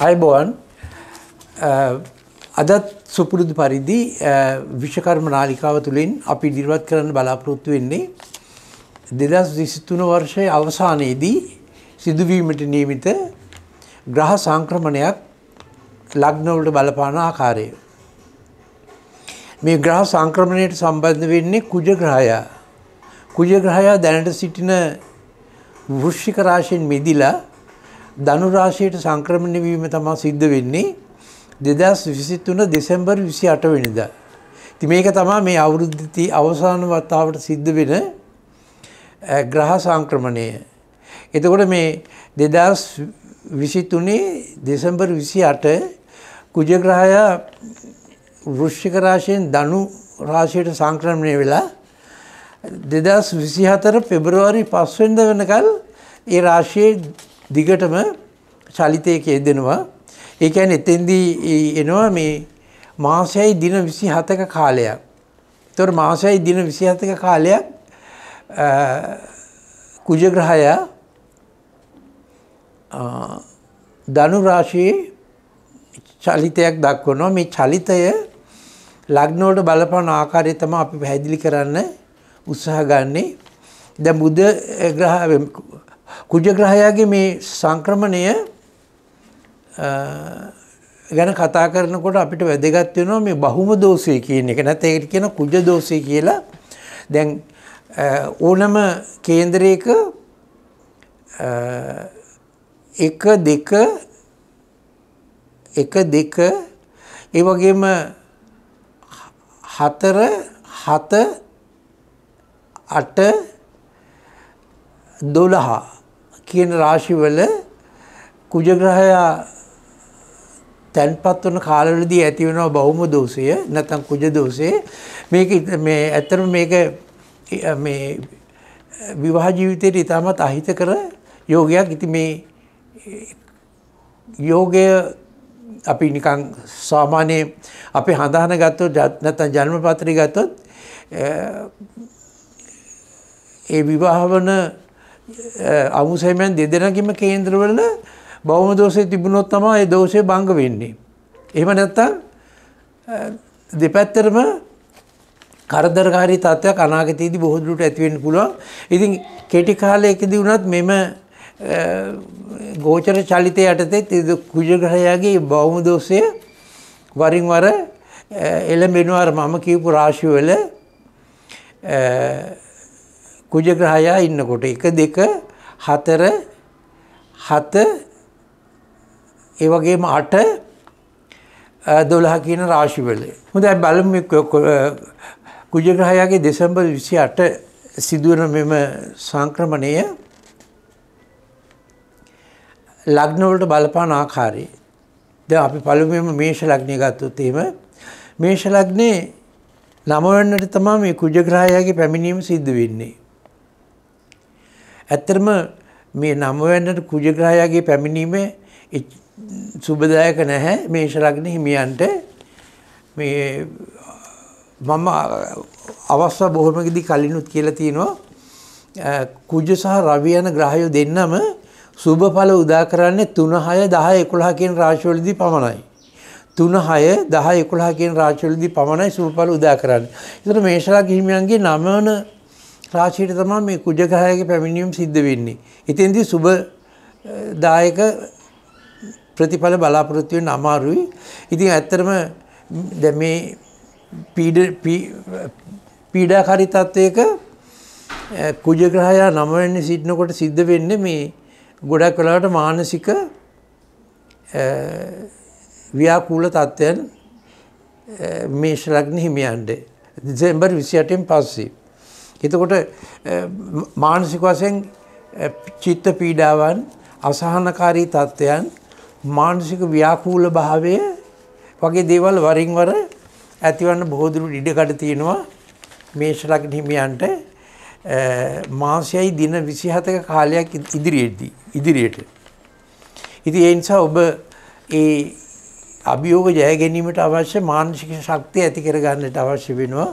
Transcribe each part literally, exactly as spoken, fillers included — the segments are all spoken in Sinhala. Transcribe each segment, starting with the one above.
අයබෝවන් අදත් සුපුරුදු පරිදි විශ්වකර්ම නාලිකාව තුළින් අපි ඉදිරිපත් කරන්න බලාපොරොත්තු වෙන්නේ දෙදහස් විසිතුන වර්ෂයේ අවසානයේදී සිදුවීමට නියමිත ග්‍රහ සංක්‍රමණයක් ලග්න වලට බලපාන ආකාරය. මේ ග්‍රහ සංක්‍රමණයට සම්බන්ධ වෙන්නේ කුජ ග්‍රහයා. කුජ ග්‍රහයා දැනට සිටින වෘශ්චික රාශියෙන් මිදිලා ධනු රාශියට සංක්‍රමණය වීම තමයි සිද්ධ වෙන්නේ දෙදහස් විසිතුන දෙසැම්බර් විසිඅට වෙනිදා. ඉතින් මේක තමයි මේ අවුරුද්දේ අවසාන වතාවට සිද්ධ වෙන ග්‍රහ සංක්‍රමණය. එතකොට මේ දෙදහස් විසිතුනේ දෙසැම්බර් විසිඅට කුජ ග්‍රහයා වෘශ්චික රාශියෙන් ධනු රාශියට සංක්‍රමණය වෙලා දෙදහස් විසිහතර පෙබරවාරි පහ වෙනිදා වෙනකල් ඒ රාශියේ දිගටම චලිතයක යෙදෙනවා. ඒ කියන්නේ එතෙන්දී එනවා මේ මාසයයි දින විසිහතක කාලයක්. ඒතර මාසයයි දින විසිහතක කාලයක් කුජ ග්‍රහයා ධනු රාශියේ චලිතයක් දක්වනවා. මේ චලිතය ලග්න වලට බලපාන ආකාරය තමයි අපි පැහැදිලි කරන්න උත්සාහ ගන්නෙ. දැන් බුධ ග්‍රහ කුජ ග්‍රහයාගේ මේ සංක්‍රමණය ගැන කතා කරනකොට අපිට වැදගත් වෙනවා මේ බහුම දෝෂය කියන එක. නැත්නම් ඒකට කියන කුජ දෝෂය කියලා. දැන් ඕනම කේන්දරයක එක දෙක එක දෙක ඒ වගේම හතර හත අට දොළහ කියන රාශිවල කුජ ග්‍රහයා තැන්පත් වන කාලවලදී ඇති වෙනවා බහුම දෝෂය නැත්නම් කුජ දෝෂය. මේක මේ ඇත්තටම මේක මේ විවාහ ජීවිතයට ඉතාමත් අහිතකර යෝගයක්. ඉතින් මේ යෝගය අපි නිකන් සාමාන්‍ය අපි හඳහන ගත්තොත් නැත්නම් ජන්ම පත්‍රය ගත්තොත් ඒ විවාහ වන අමුසෙමෙන් දෙදෙනාගේම කේන්ද්‍රවල බෞම දෝෂය තිබුණොත් තමයි ඒ දෝෂය භංග වෙන්නේ. එහෙම නැත්නම් දෙපැත්තටම කරදරකාරී තත්ත්වයක් අනාගතයේදී බොහෝ දුරට ඇති වෙන්න පුළුවන්. ඉතින් කෙටි කාලයකදී වුණත් මෙම ගෝචර චලිතය යටතේ කුජ ග්‍රහයාගේ බෞම දෝෂය වරින් වර එළඹෙනවා. අර මම කියපු රාශිවල කුජ ග්‍රහයා ඉන්නකොට එක දෙක හතර හත ඒ වගේම අට දොළහ කියන රාශිවල. හොඳයි බලමු කුජ ග්‍රහයාගේ දෙසැම්බර් විසිඅට සිදුවන මෙම සංක්‍රමණය ලග්න වලට බලපාන ආකාරය. දැන් අපි පළමුවෙන්ම මේෂ ලග්නය ගත්තොත් එහෙම මේෂ ලග්නේ නව වෙනිදාට තමයි මේ කුජ ග්‍රහයාගේ පැමිණීම සිද්ධ වෙන්නේ. ඇත්තටම මේ නව වෙනිදාට කුජ ග්‍රහයාගේ පැමිණීම සුබදායක නැහැ මේෂ ලග්න හිමියන්ට. මේ මම අවස්ථා බොහොමකදී කලිනුත් කියලා තියෙනවා කුජ සහ රවි යන ග්‍රහයෝ දෙන්නම සුබ ඵල උදා කරන්නේ තුන හය දහ එකොළහ කියන රාශිවලදී පමණයි. තුන හය දහ එකොළහ කියන රාශිවලදී පමණයි සුබ ඵල උදා කරන්නේ. ඒතර මේෂ ලග්න හිමියන්ගේ නව වන රාශියට තමයි මේ කුජ ග්‍රහයාගේ පැමිණීම සිද්ධ වෙන්නේ. ඉතින්දී සුබ දායක ප්‍රතිඵල බලාපොරොත්තු වෙන්න අමාරුයි. ඉතින් ඇත්තටම දැන් මේ පීඩ පීඩාකාරී තත්වයක කුජ ග්‍රහයා නව වෙනි සිටිනකොට සිද්ධ වෙන්නේ මේ ගොඩක් වෙලාවට මානසික ව්‍යාකූල තත්ත්වයන් මේෂ ලග්න හිමියන්ට දෙසැම්බර් විසිඅටෙන් පස්සේ. එතකොට මානසික වශයෙන් චිත්ත පීඩාවන් අසහනකාරී තත්ත්වයන් මානසික ව්‍යාකූල භාවය වගේ දේවල් වරින් වර ඇතිවන්න බොහෝ දුරට ඉඩකඩ තියෙනවා මේෂ ලග්න හිමියන්ට මාසයයි දින විසිහතක කාලයක් ඉදිරියේදී ඉදිරියට. ඉතින් ඒ නිසා ඔබ ඒ අභියෝග ජය ගැනීමට අවශ්‍ය මානසික ශක්තිය ඇති කර ගන්නට අවශ්‍ය වෙනවා.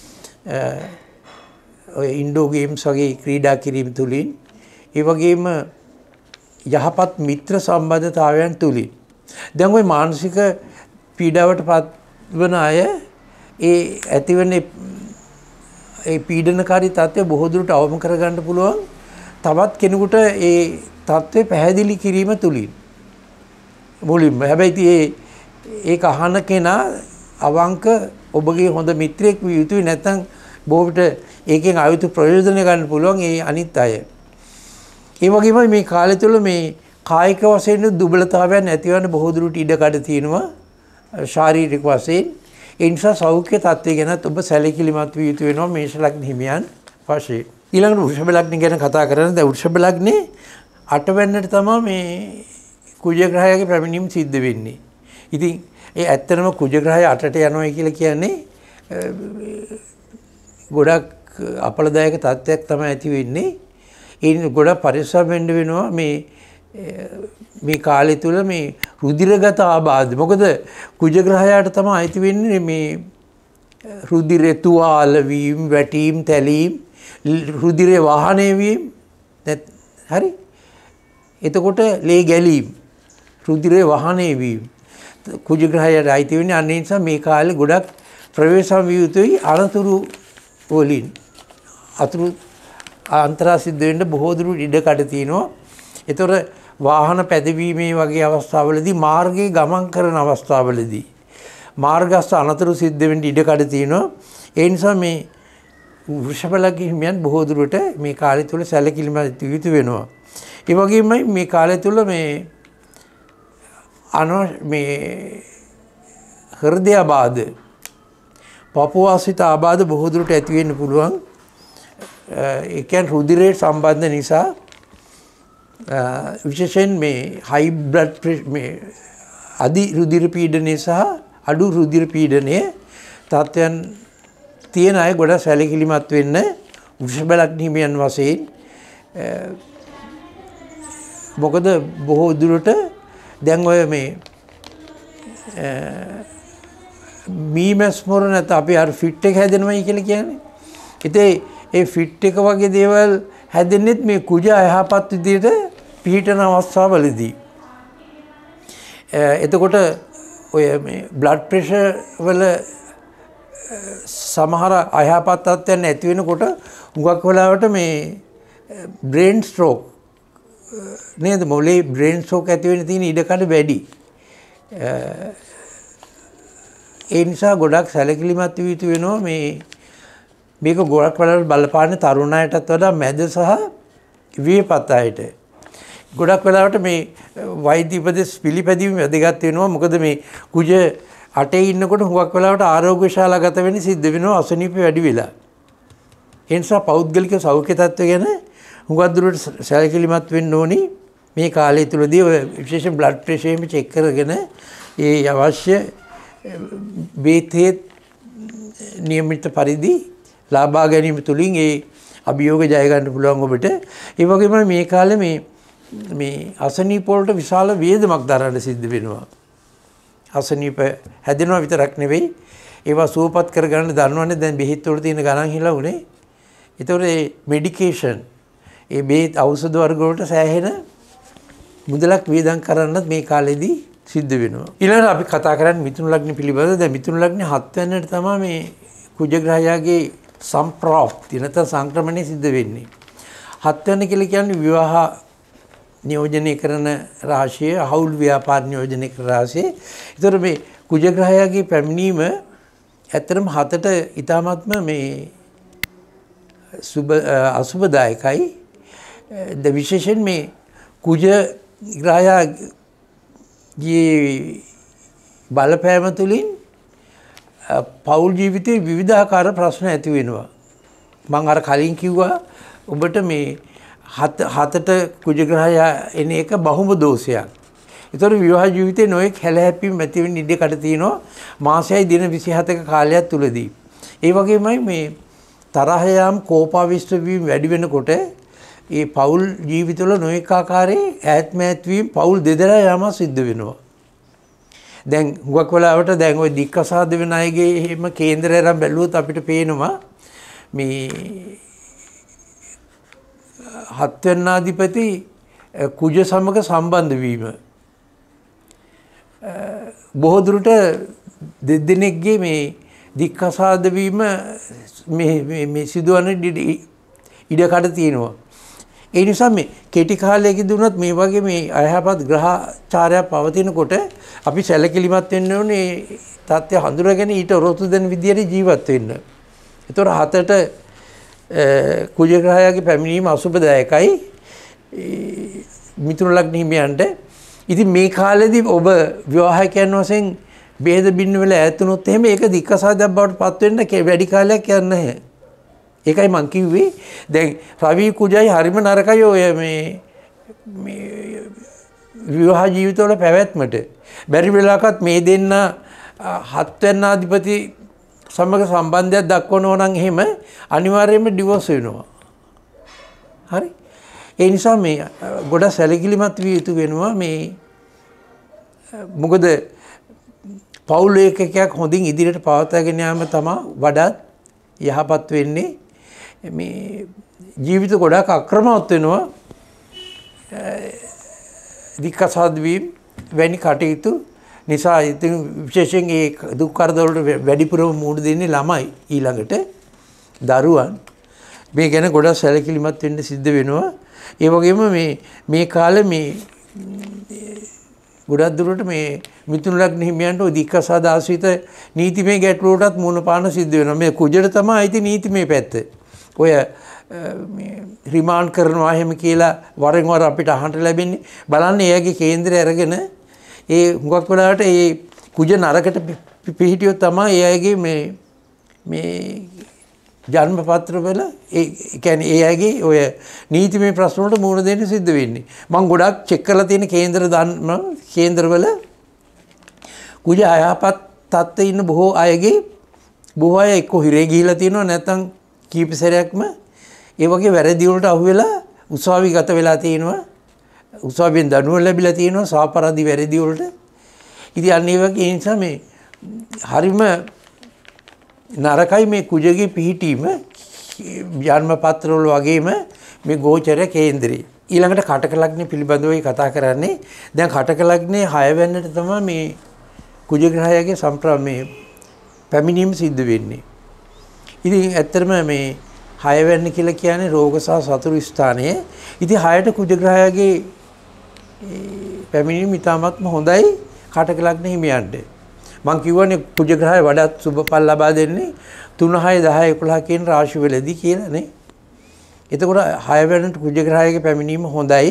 ඔය ඉන්ඩෝ ගේම්ස් වගේ ක්‍රීඩා කිරීම තුලින් ඒ වගේම යහපත් මිත්‍ර සම්බන්ධතාවයන් තුලින් දැන් ওই මානසික පීඩාවට පත්වන අය ඒ ඇතිවන ඒ පීඩනකාරී තත්ත්වය බොහෝ දුරට අවම කරගන්න පුළුවන් තවත් කෙනෙකුට ඒ තත්ත්වය පැහැදිලි කිරීම තුලින්. මුලින්ම හැබැයි ඒ ඒක අහන කෙනා අවංක ඔබගේ හොඳ මිත්‍රයෙක් විය යුතුයි නැත්නම් බොහෝ විට ඒකෙන් ආයුතු ප්‍රයෝජන ගන්න පුළුවන් ඒ අනිත් අය. ඒ වගේම මේ කාලය තුළ මේ කායික වශයෙන් දුබලතාවයන් ඇතිවන්න බොහෝ දුරට ඉඩකඩ තියෙනවා ශාරීරික වශයෙන්. ඒ නිසා සෞඛ්‍ය තත්ත්වය ගැනත් ඔබ සැලකිලිමත් විය යුතු වෙනවා මේෂ ලග්න හිමියන් වශයෙන්. ඊළඟට වෘෂභ ලග්න ගැන කතා කරන්නේ. දැන් වෘෂභ ලග්නේ අටවැන්නට තමයි මේ කුජ ග්‍රහයාගේ පැමිණීම සිද්ධ වෙන්නේ. ඉතින් ඒ ඇත්තටම කුජ ග්‍රහය අටට යනවා කියලා කියන්නේ ගොඩක් අපලදායක තත්ත්වයක් තමයි ඇති වෙන්නේ. ඒ ගොඩක් පරිස්සම් වෙන්න වෙනවා මේ මේ කාලය තුල මේ රුධිරගත ආබාධ. මොකද කුජ ග්‍රහයාට තමයි අයිති වෙන්නේ මේ රුධිරය තුවාල වීම, වැටීම්, තැලීම්, රුධිරය වාහනය වීම. හරි. එතකොට ලේ ගැලීම්, රුධිරය වාහනය වීම කුජ ග්‍රහයාට අයිති වෙන්නේ. අන්න ඒ නිසා මේ කාලේ ගොඩක් ප්‍රවේශම් විය යුතුයි අනතුරු වලින්. අතුරු අන්තරා සිද්ධ වෙන්න බොහෝ දුරු ඉඩකඩ තියෙනවා. ඒතකොට වාහන පැදවීමේ වගේ අවස්ථාවලදී මාර්ගයේ ගමන් කරන අවස්ථාවලදී මාර්ගස්ත අනතුරු සිද්ධ වෙන්න ඉඩකඩ තියෙනවා. ඒ නිසා මේ වෘෂභ ලග්න හිමියන් බොහෝ දුරට මේ කාලය තුල සැලකිලිමත් යුතු වෙනවා. ඒ වගේම මේ කාලය තුල මේ අනව මේ හෘදය ආබාධ, පපුවාසිත ආබාධ බොහෝ දුරට ඇති වෙන්න පුළුවන්. ඒ කියන්නේ රුධිරයේ සම්බන්ධ නිසා විශේෂයෙන් මේ හයි බ්ලඩ් ප්‍රෙෂර් මේ අධි රුධිර පීඩනය සහ අඩු රුධිර පීඩනය තත්ත්වයන් තියෙන අය ගොඩක් සැලකිලිමත් වෙන්න වෘෂභ ලග්න හිමියන් වශයෙන්. මොකද බොහෝ දුරට දැන් ඔය මේ මීමැස් මොර නැත අපි අර ෆිට් එක හැදෙනවයි කියලා කියන්නේ. ඉතින් ඒ ෆිට් එක වගේ දේවල් හැදෙන්නෙත් මේ කුජ අයහපත් විදිහට පිහිටන අවස්ථාවලදී. එතකොට ඔය මේ බ්ලඩ් ප්‍රෙෂර් වල සමහර අයහපත් තත්ත්වයන් ඇති වෙනකොට හුඟක් වෙලාවට මේ බ්‍රේන් ස්ට්‍රෝක් නේද මොලේ බ්‍රේන් ස්ට්‍රෝක් ඇති වෙන්න තියෙන ඉඩකඩ වැඩි. ඒ නිසා ගොඩක් සැලකිලිමත් විය යුතු වෙනවා මේ මේක ගොඩක් වෙලාවට බලපාන්නේ තරුණ අයටත් වඩා මැද සහ වියපත් අයට. ගොඩක් වෙලාවට මේ වෛද්‍ය උපදෙස් පිළිපැදීම වැදගත් වෙනවා. මොකද මේ කුජ අටේ ඉන්නකොට හුඟක් වෙලාවට ආරෝග්‍ය ශාලාගත වෙන්න සිද්ධ වෙනවා අසනීප වැඩි වෙලා. ඒ නිසා පෞද්ගලික සෞඛ්‍ය තත්ත්වය ගැන හුඟක් දුරට සැලකිලිමත් වෙන්න ඕනි. මේ කාලය තුලදී ඔය විශේෂයෙන් බ්ලඩ් ප්‍රෙෂර් එක චෙක් කරගෙන ඒ අවශ්‍ය බේතේ නියමිත පරිදි ලාභා ගැනීම තුලින් ඒ අභියෝග ජය ගන්න පුළුවන් ඔබට. ඒ වගේම මේ කාලේ මේ මේ අසනීප වලට විශාල වේදමක් දරන්න සිද්ධ වෙනවා. අසනීප හැදෙනවා විතරක් නෙවෙයි ඒවා සුවපත් කරගන්න දන්නවනේ දැන් බෙහෙත් වල තියෙන ගණන් හිලා උනේ. ඒතකොට මේ මෙඩිකේෂන් ඒ බෙහෙත් ඖෂධ වර්ග වලට සෑහෙන මුදලක් වේදම් කරන්නත් මේ කාලෙදී සිද්ධ වෙනවා. ඊළඟට අපි කතා කරන්නේ මිථුන ලග්න පිළිබඳව. දැන් මිථුන ලග්නේ හත් වෙනිට තමයි මේ කුජ ග්‍රහයාගේ සම්ප්‍රාප්ති නැත්නම් සංක්‍රමණය සිද්ධ වෙන්නේ. හත් වෙනි කියලා කියන්නේ විවාහ නියෝජනය කරන රාශිය, හවුල් ව්‍යාපාර නියෝජනය කරන රාශිය. ඒතර මේ කුජ ග්‍රහයාගේ පැමිණීම ඇත්තටම හතට ඊටාත්ම මේ සුබ අසුබදායකයි. ද විශේෂයෙන් මේ කුජ ග්‍රහයාගේ බලපෑම තුළින් පෞල් ජීවිතයේ විවිධාකාර ප්‍රශ්න ඇති වෙනවා. මම අර කලින් කිව්වා ඔබට මේ හත හතට කුජ ග්‍රහය එන එක බහුම දෝෂයක්. ඒතර විවාහ ජීවිතේ නොයෙක් හැලහැප්පීම් ඇති වෙන්න ඉඩ කඩ තියෙනවා මාසයයි දින විසිහතක කාලයක් තුලදී. ඒ වගේමයි මේ තරහ යාම් කෝපාවිෂ්ඨ වීම වැඩි වෙනකොට ඒ පෞල් ජීවිතවල නොයෙක් ආකාරයේ ඈත්මෑත් වීම පෞල් දෙදරා යාම සිද්ධ වෙනවා. දැන් හුඟක් වෙලාවට දැන් ওই දික්කසාද වෙන අයගේ එහෙම කේන්දරය අරන් බැලුවොත් අපිට පේනවා මේ හත් වෙනාධිපති කුජ සමග සම්බන්ධ වීම බොහෝ දුරට දෙදෙනෙක්ගේ මේ දික්කසාද වීම මේ මේ සිදුවන ඉඩකඩ තියෙනවා. ඒ නිසා මේ කෙටි කාලයකදී වුණත් මේ වගේ මේ අයහපත් ග්‍රහචාරය පවතිනකොට අපි සැලකිලිමත් වෙන්න ඕනේ තත්ත්වය හඳුනාගෙන ඊට ඔරොත්තු දෙන විදියට ජීවත් වෙන්න. ඒතොර හතට කුජ ග්‍රහයාගේ පැමිණීම අසුබදායකයි මිථුන ලග්න හිමියන්ට. ඉතින් මේ කාලෙදී ඔබ විවාහකයන් වශයෙන් බෙහෙද බින්න වෙලා ඈත් වුණොත් එහෙම ඒක දික්කසාදයක් බවට පත් වෙන්න වැඩි කාලයක් යන්නේ නැහැ. ඒකයි මං කිව්වේ දැන් රවි කුජයි හරිම නරකයි ඔය මේ මේ විවාහ ජීවිතවල පැවැත්මට. බැරි වෙලාවකත් මේ දෙන්න හත් වෙනි අධිපති සමග සම්බන්ධයක් දක්වනවා නම් එහෙම අනිවාර්යයෙන්ම ඩිවෝස් වෙනවා. හරි. ඒ නිසා මේ ගොඩක් සැලකිලිමත් විය යුතු වෙනවා මේ මොකද පෞල් ඒකකයක් හොඳින් ඉදිරියට පවත්වාගෙන යාම තමයි වඩාත් යහපත් වෙන්නේ. මේ ජීවිත ගොඩක් අක්‍රමවත් වෙනවා දික්කසාද වීම වැනි කටයුතු නිසා. ඉතින් විශේෂයෙන් ඒ දුක් කරදර වලට වැඩිපුරම මුහුණ දෙන්නේ ළමයි ඊළඟට දරුවන්. මේ ගැන ගොඩක් සැලකිලිමත් වෙන්න සිද්ධ වෙනවා. ඒ වගේම මේ මේ කාලේ මේ ගොඩක් දුරට මේ මිථුන ලග්න හිමියන්ට ඔය දික්කසාද ආශ්‍රිත නීතිමය ගැටලුවටත් මුහුණ පාන සිද්ධ වෙනවා. මේ කුජට තමයි අයිති නීතිමය පැත්ත. ඔය මේ රිමාන්ඩ් කරනවා එහෙම කියලා වරෙන් වර අපිට අහන්න ලැබෙන්නේ. බලන්න එයාගේ කේන්දරය අරගෙන ඒ හුඟක් වෙලාවට ඒ කුජ නරකට පිහිටියොත් තමයි එයාගේ මේ මේ ජන්ම පත්‍ර වල ඒ කියන්නේ එයාගේ ඔය නීතිමය ප්‍රශ්න වලට මුහුණ දෙන්න සිද්ධ වෙන්නේ. මම ගොඩක් චෙක් කරලා තියෙන කේන්දර දාන්න කේන්දරවල කුජ අයහපත් තත්ත්වයේ ඉන්න බොහෝ අයගේ බොහෝ අය එක්ක හිරේ ගිහිලා තියෙනවා නැත්නම් කීප සැරයක්ම ඒ වගේ වැරදි වලට අහු වෙලා උසාවි ගත වෙලා තියෙනවා. උසාවියෙන් දඬුවම් ලැබිලා තියෙනවා සාපරාධි වැරදි වලට. ඉතින් අන්න ඒ වගේ ඒ නිසා මේ හරිම නරකයි මේ කුජගේ පිහිටීම ජන්ම පත්‍රවල වගේම මේ ගෝචර කේන්දරේ. ඊළඟට කටක ලග්නේ පිළිබඳවයි කතා කරන්නේ. දැන් කටක ලග්නේ හය වෙනිට තමයි මේ කුජ ග්‍රහයාගේ සම්ප්‍රාමේ පැමිණීම සිද්ධ වෙන්නේ. ඉතින් ඇත්තටම මේ හය වෙනි කියලා කියන්නේ රෝග සහ සතුරු ස්ථානයේ. ඉතින් හයට කුජ ග්‍රහයාගේ පැමිණීම ඉතාමත්ම හොඳයි කටක ලග්න හිමියන්ට. මම කියවනේ කුජ ග්‍රහය වඩාත් සුබඵල ලබා දෙන්නේ තුන හය දහ එකොළහ කියන රාශි වලදී කියලා නේ. එතකොට හය වෙනිට කුජ ග්‍රහයාගේ පැමිණීම හොඳයි.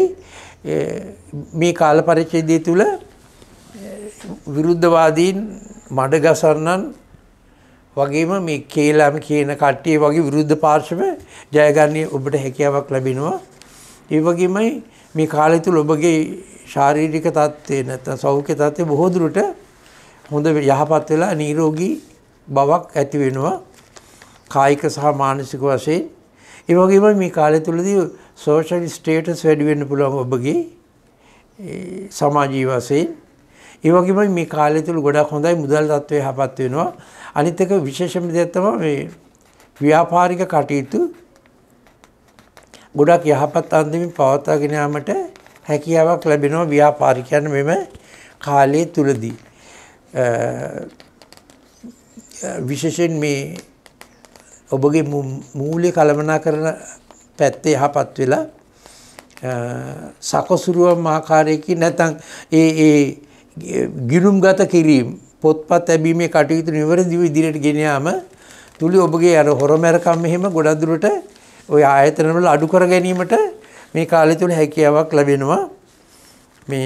මේ කාල පරිච්ඡේදය තුල විරුද්ධවාදීන් මඩගසන්නන් වගේම මේ කේලම් කියන කට්ටිය වගේ විරුද්ධ පාර්ශව ජයගන්නේ ඔබට හැකියාවක් ලැබෙනවා. ඒ වගේමයි මේ කාලය තුල ඔබගේ ශාරීරික තත්ත්වය නැත්නම් සෞඛ්‍ය තත්ත්වය බොහෝ දුරට හොඳ යහපත් වෙලා නිරෝගී බවක් ඇති වෙනවා කායික සහ මානසික වශයෙන්. ඒ වගේම මේ කාලය තුලදී සෝෂල් ස්ටේටස් වැඩි වෙන්න පුළුවන් ඔබගේ සමාජීය වශයෙන්. ඒ වගේම මේ කාලය තුල ගොඩක් හොඳයි මුදල් තත්ත්වය යහපත් වෙනවා. අනිත් එක විශේෂම දෙයක් තමයි මේ ව්‍යාපාරික කටයුතු ගොඩක් යහපත් අන්දමින් පවත්වාගෙන යාමට හැකියාවක් ලැබෙනවා ව්‍යාපාරිකයන් මෙම කාලය තුලදී. විශේෂයෙන් මේ ඔබගේ මූල්‍ය කළමනාකරන පැත්තේ යහපත් වෙලා සකසුරුවම් ආකාරයකින් නැත්නම් ඒ ඒ ගිණුම්ගත කිරීම පොත්පත් ලැබීමේ කටයුතු නිවැරදිව ඉදිරියට ගෙන යාම තුලි ඔබගේ අර හොරමැරකම් මෙහෙම ගොඩක් දුරට ওই ආයතන වල අඩු කර ගැනීමට මේ කාලය තුල හැකියාවක් ලැබෙනවා. මේ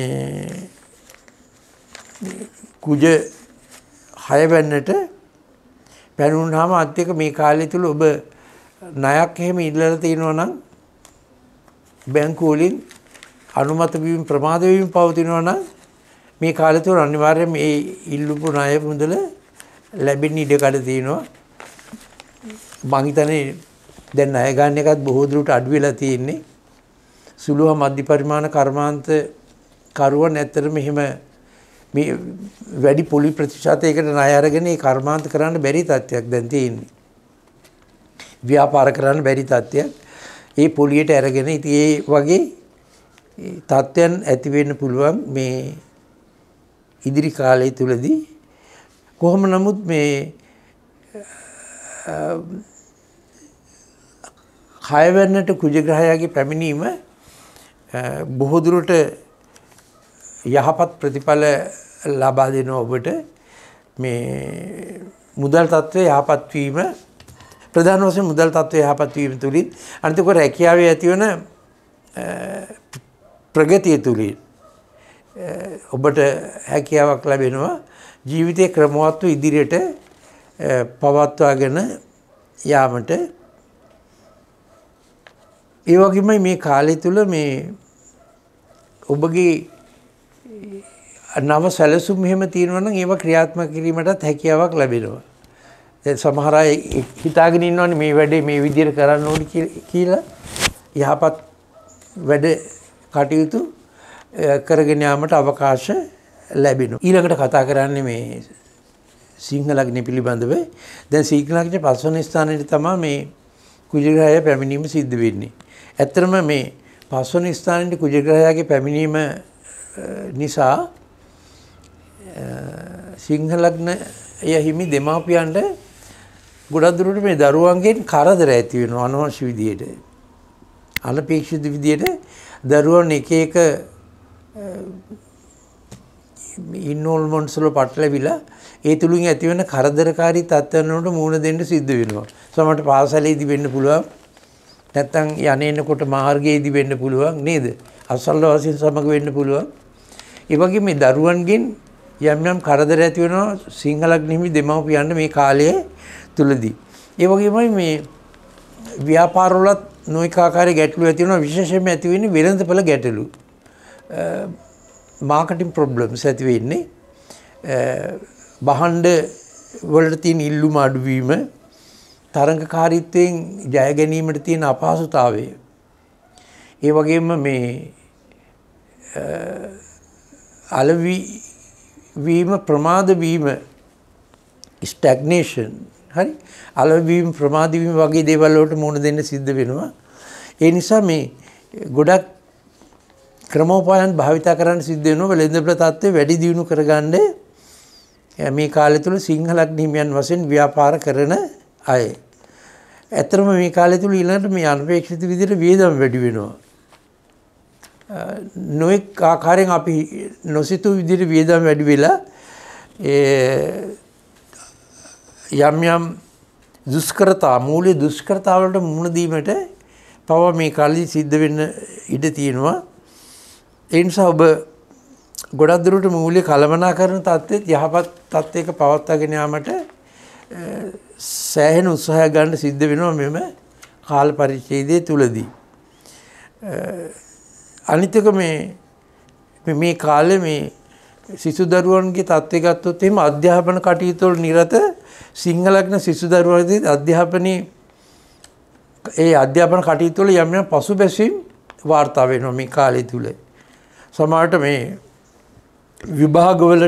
කුජ හය වෙනිට පැනුනහම අත්‍යක මේ කාලය තුල ඔබ ණයක් එහෙම ඉල්ලලා තියෙනවා නම් බැංකු වලින් අනුමත වීම ප්‍රමාද වීම පවතිනවා නම් මේ කාලය තුල අනිවාර්යයෙන්ම මේ ඉල්ලුපු ණය මුදල ලැබෙන්න ඉඩ කඩ තියෙනවා. මං හිතන්නේ දැන් ණය ගන්න එකත් බොහෝ දුරට අඩු වෙලා තියෙන්නේ. සුළු හා මධ්‍ය පරිමාණ කර්මාන්ත කරුවන් ඇත්තටම මෙහෙම මේ වැඩි පොලි ප්‍රතිශතයකට ණය අරගෙන ඒ කර්මාන්ත කරන්න බැරි තත්ත්වයක් දැන් තියෙන්නේ. ව්‍යාපාර කරන්න බැරි තත්ත්වයක්. ඒ පොලියට අරගෙන ඉතින් ඒ වගේ තත්ත්වයන් ඇති වෙන්න පුළුවන් මේ ඉදිරි කාලය තුලදී කොහොම නමුත් මේ හයවැන්නට කුජග්‍රහයාගේ පැමිණීම බොහෝ දුරට යහපත් ප්‍රතිඵල ලබා දෙනවා ඔබට. මේ මුදල් තත්ත්වය යහපත් වීම ප්‍රධාන වශයෙන් මුදල් තත්ත්වය යහපත් වීම තුලින් අනිත් එක රැකියාවේ ඇතිවන ප්‍රගතිය තුලින් ඔබට හැකියාවක් ලැබෙනවා ජීවිතයේ ක්‍රමවත්ව ඉදිරියට පවත්වාගෙන යාමට. ඒ වගේම මේ කාලය තුල මේ ඔබගේ නව සැලසුම් මෙහෙම තියෙනවා නම් ඒවා ක්‍රියාත්මක කිරීමටත් හැකියාවක් ලැබෙනවා. දැන් සමහර අය හිතාගෙන ඉන්නවනේ මේ වැඩේ මේ විදිහට කරන්න ඕනි කියලා. යහපත් වැඩ කටයුතු කරගෙන යාමට අවකාශ ලැබෙනවා. ඊළඟට කතා කරන්නේ මේ සිංහ ලග්නය පිළිබඳව. දැන් සිංහ ලග්නයේ පස්වන ස්ථානයේ තමයි මේ කුජග්‍රහය පැමිණීම සිද්ධ වෙන්නේ. ඇත්තටම මේ පස්වන ස්ථානයේ කුජග්‍රහයාගේ පැමිණීම නිසා සිංහ ලග්නය හිමි දෙමාපියන්ට ගොඩක් දුරට මේ දරුවන්ගෙන් කරදර ඇති වෙනවා අනවශ්‍ය විදියට. අනපේක්ෂිත විදියට දරුවන් එක එක ඉන්වෝල්ව්මන්ට්ස් වල පටලවිලා ඒ තුලින් ඇති වෙන කරදරකාරී තත්ත්වයන් වලට මුහුණ දෙන්න සිද්ධ වෙනවා. සමහරට පාසලේදී වෙන්න පුළුවන්. නැත්තම් යන්නේනකොට මාර්ගයේදී වෙන්න පුළුවන් නේද? අසල්වාසීන් සමග වෙන්න පුළුවන්. ඒ වගේ මේ දරුවන්ගෙන් යම් යම් කරදර ඇති වෙනවා සිංහ ලග්න හිමි දෙමව්පියන්ට මේ කාලයේ තුලදී. ඒ වගේමයි මේ ව්‍යාපාරවලත් නොඑක ආකාරයේ ගැටලු ඇති වෙනවා විශේෂයෙන්ම ඇති වෙන්නේ වෙළඳපොළ ගැටලු. මාකටිං ප්‍රොබ්ලම්ස් ඇති වෙන්නේ. බහණ්ඩ වලට තියෙන ඉල්ලුම අඩුවීම තරඟකාරීත්වයෙන් ජය ගැනීමට තියෙන අපහසුතාවය. ඒ වගේම මේ අලවි වීම ප්‍රමාද වීම ස්ටැග්නේෂන් හරි අලවි වීම ප්‍රමාද වීම වගේ දේවල් වලට මුහුණ දෙන්න සිද්ධ වෙනවා. ඒ නිසා මේ ගොඩක් ක්‍රමෝපායන් භාවිත කරන්න සිද්ධ වෙනවා වෙළඳපොළ තත්ත්වය වැඩි දියුණු කරගන්න මේ කාලය තුල සිංහ ලග්න හිමියන් වශයෙන් ව්‍යාපාර කරන අය. ඇත්තටම මේ කාලය තුල ඊළඟට මේ අනපේක්ෂිත විදිහට වියදම් වැඩි වෙනවා. නොඑක ආකාරයෙන් අපි නොසිතූ විදිහට වියදම් වැඩි වෙලා යම් යම් දුෂ්කරතා මූල්‍ය දුෂ්කරතා වලට මුහුණ දීමට පව මේ කාලේ සිද්ධ වෙන්න ඉඩ තියෙනවා. ඒ නිසා ඔබ ගොඩක් දුරට මූල්‍ය කළමනාකරන තත්ත්වෙත් යහපත් තත්ත්වයක පවත්වාගෙන යාමට සෑහෙන උත්සාහයක් ගන්න සිද්ධ වෙනවා මෙම කාල පරිච්ඡේදය තුලදී. අනිත් එක මේ මේ කාලේ මේ සිසු දරුවන්ගේ තත්ත්වය ගත්තොත් එහෙම අධ්‍යාපන කටයුතු වල නිරත සිංහ ලග්න සිසු දරුවන්ගේ අධ්‍යාපනයේ ඒ අධ්‍යාපන කටයුතු වල යම් යම් පසුබැසීම් වාර්තා වෙනවා මේ කාලය තුල. සමහරට මේ විභාගවල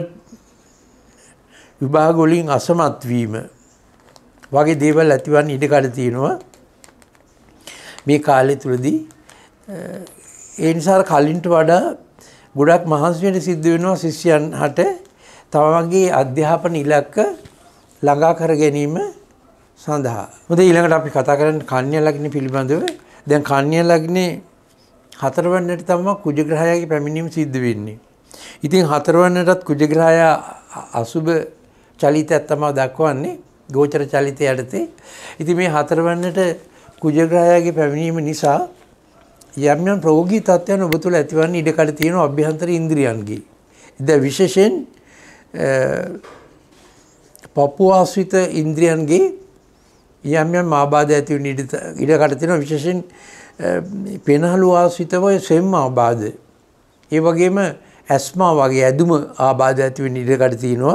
විභාග වලින් අසමත් වීම වගේ දේවල් ඇතිවන්න ඉඩකඩ තියෙනවා මේ කාලය තුලදී. ඒ නිසා කලින්ට වඩා ගොඩක් මහන්සි වෙන්න සිද්ධ වෙනවා ශිෂ්‍යයන් හට තමන්ගේ අධ්‍යාපන ඉලක්ක ළඟා කර ගැනීම සඳහා. මොකද ඊළඟට අපි කතා කරන්නේ කන්‍යා ලග්න පිළිබඳව. දැන් කන්‍යා ලග්නේ හතරවන්නට තමයි කුජග්‍රහයාගේ පැමිණීම සිද්ධ වෙන්නේ. ඉතින් හතරවන්නටත් කුජග්‍රහයා අසුබ චලිතයක් තමයි දක්වන්නේ ගෝචර චලිතය යටතේ. ඉතින් මේ හතරවන්නට කුජග්‍රහයාගේ පැමිණීම නිසා යම් යම් ප්‍රෝගී තත්ත්වයන් ඔබ තුළ ඇතිවන්න ඉඩකඩ තියෙනවා අභ්‍යන්තර ඉන්ද්‍රියන්ගේ. දැන් විශේෂයෙන් පපුව ආශ්‍රිත ඉන්ද්‍රියන්ගේ යම් යම් ආබාධ ඇති වෙන ඉඩකඩ තියෙනවා විශේෂයෙන් පෙනහළු ආශ්‍රිතව සෙම් ආබාධ. ඒ වගේම ඇස්මා වගේ ඇදුම ආබාධ ඇති වෙන ඉඩකඩ තියෙනවා.